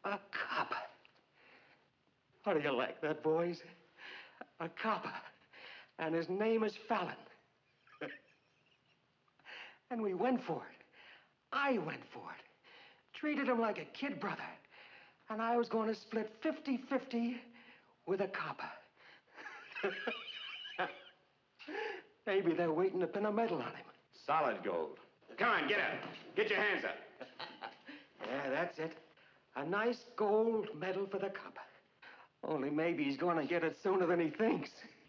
A copper. How do you like that, boys? A copper. And his name is Fallon. And we went for it. I went for it. Treated him like a kid brother. And I was going to split 50-50 with a copper. Maybe they're waiting to pin a medal on him. Solid gold. Come on, get up. Get your hands up. Yeah, that's it. A nice gold medal for the copper. Only maybe he's going to get it sooner than he thinks.